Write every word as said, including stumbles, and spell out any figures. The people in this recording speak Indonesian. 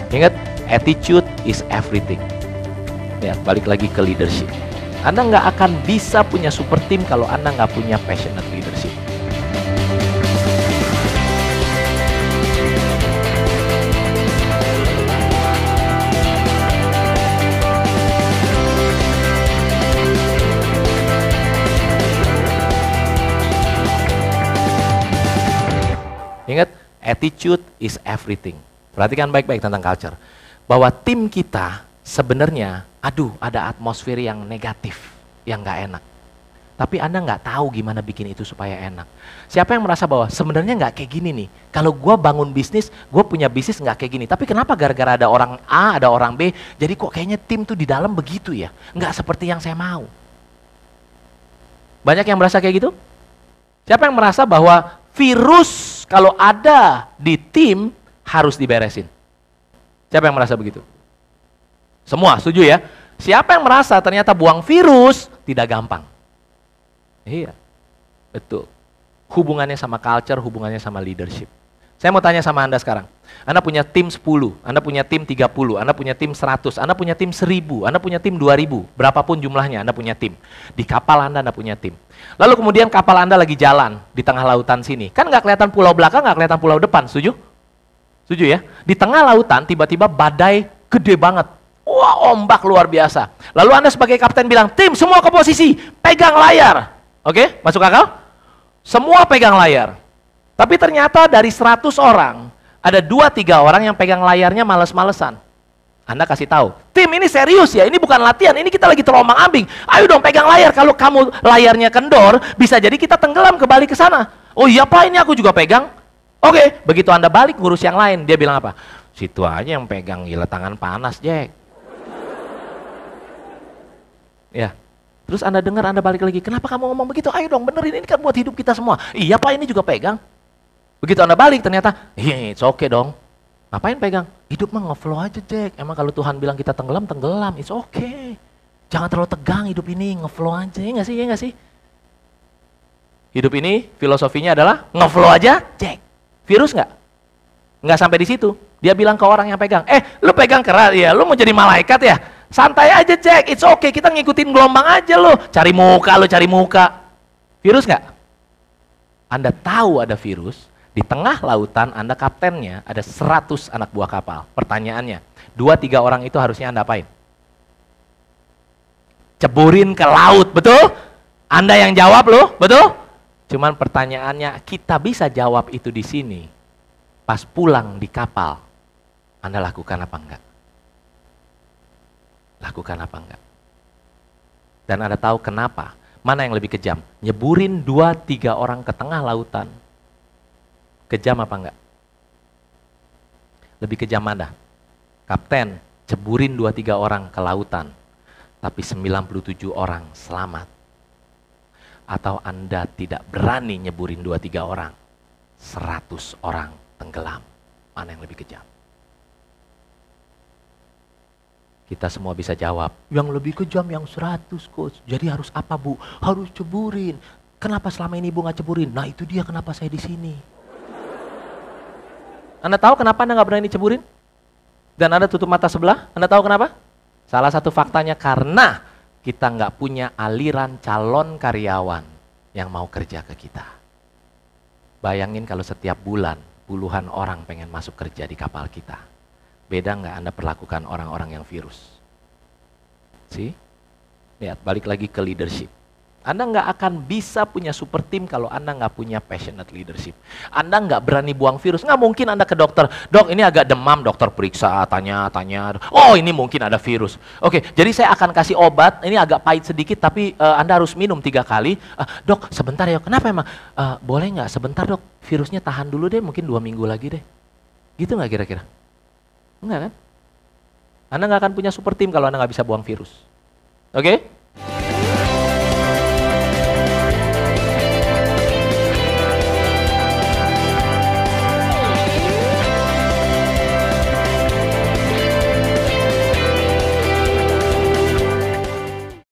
Ingat, attitude is everything. Ya, balik lagi ke leadership. Anda nggak akan bisa punya super team kalau Anda nggak punya passionate leadership. Ingat, attitude is everything. Perhatikan baik-baik tentang culture. Bahwa tim kita sebenarnya, aduh, ada atmosfer yang negatif, yang nggak enak. Tapi Anda nggak tahu gimana bikin itu supaya enak. Siapa yang merasa bahwa sebenarnya nggak kayak gini nih. Kalau gue bangun bisnis, gue punya bisnis nggak kayak gini. Tapi kenapa gara-gara ada orang A, ada orang B, jadi kok kayaknya tim tuh di dalam begitu ya. Nggak seperti yang saya mau. Banyak yang merasa kayak gitu? Siapa yang merasa bahwa virus kalau ada di tim harus diberesin? Siapa yang merasa begitu? Semua setuju ya? Siapa yang merasa ternyata buang virus tidak gampang? Iya, betul. Hubungannya sama culture, hubungannya sama leadership. Saya mau tanya sama Anda sekarang. Anda punya tim sepuluh, Anda punya tim tiga puluh, Anda punya tim seratus, Anda punya tim seribu, Anda punya tim dua ribu. Berapapun jumlahnya Anda punya tim. Di kapal Anda, Anda punya tim. Lalu kemudian kapal Anda lagi jalan di tengah lautan sini. Kan nggak kelihatan pulau belakang, nggak kelihatan pulau depan, setuju? Setuju ya? Di tengah lautan tiba-tiba badai gede banget. Wah, ombak luar biasa. Lalu Anda sebagai kapten bilang, tim semua ke posisi, pegang layar. Oke, masuk akal? Semua pegang layar. Tapi ternyata dari seratus orang, ada dua tiga orang yang pegang layarnya males-malesan. Anda kasih tahu, tim ini serius ya, ini bukan latihan, ini kita lagi terombang ambing. Ayo dong pegang layar, kalau kamu layarnya kendor, bisa jadi kita tenggelam kembali ke sana. Oh iya Pak, ini aku juga pegang. Oke, begitu Anda balik ngurus yang lain, dia bilang apa? Situ aja yang pegang, gila tangan panas, Jack. Ya. Terus Anda dengar, Anda balik lagi, kenapa kamu ngomong begitu? Ayo dong benerin, ini kan buat hidup kita semua. Iya Pak, ini juga pegang. Begitu Anda balik ternyata, iya it's okay dong. Ngapain pegang? Hidup mah nge-flow aja Jack. Emang kalau Tuhan bilang kita tenggelam, tenggelam, it's okay. Jangan terlalu tegang hidup ini, nge-flow aja, ya nggak sih, ya nggak sih? Hidup ini filosofinya adalah nge-flow aja, Jack. Virus nggak? Nggak sampai di situ. Dia bilang ke orang yang pegang, eh lu pegang keras ya, lu mau jadi malaikat ya? Santai aja Jack, it's okay, kita ngikutin gelombang aja lo. Cari muka lo, cari muka. Virus nggak? Anda tahu ada virus, di tengah lautan Anda kaptennya, ada seratus anak buah kapal. Pertanyaannya, dua tiga orang itu harusnya Anda apain? Ceburin ke laut, betul? Anda yang jawab loh, betul? Cuman pertanyaannya, kita bisa jawab itu di sini. Pas pulang di kapal, Anda lakukan apa enggak? Lakukan apa enggak? Dan Anda tahu kenapa? Mana yang lebih kejam? Nyeburin dua tiga orang ke tengah lautan. Kejam apa enggak? Lebih kejam mana? Kapten, ceburin dua tiga orang ke lautan, tapi sembilan puluh tujuh orang selamat. Atau Anda tidak berani nyeburin dua tiga orang, seratus orang tenggelam. Mana yang lebih kejam? Kita semua bisa jawab, yang lebih kejam yang seratus coach. Jadi harus apa Bu? Harus ceburin. Kenapa selama ini Ibu nggak ceburin? Nah itu dia kenapa saya di sini. Anda tahu kenapa Anda nggak berani ceburin? Dan Anda tutup mata sebelah? Anda tahu kenapa? Salah satu faktanya karena kita nggak punya aliran calon karyawan yang mau kerja ke kita. Bayangin kalau setiap bulan puluhan orang pengen masuk kerja di kapal kita. Beda nggak Anda perlakukan orang-orang yang virus? See? Lihat, balik lagi ke leadership. Anda nggak akan bisa punya super team kalau Anda nggak punya passionate leadership. Anda nggak berani buang virus. Nggak mungkin Anda ke dokter, dok ini agak demam, dokter periksa, tanya, tanya. Oh ini mungkin ada virus. Oke, jadi saya akan kasih obat, ini agak pahit sedikit, tapi uh, Anda harus minum tiga kali. Uh, dok, sebentar ya, kenapa emang? Uh, boleh nggak sebentar dok, virusnya tahan dulu deh, mungkin dua minggu lagi deh. Gitu nggak kira-kira? Enggak kan? Anda nggak akan punya super team kalau Anda nggak bisa buang virus. Oke?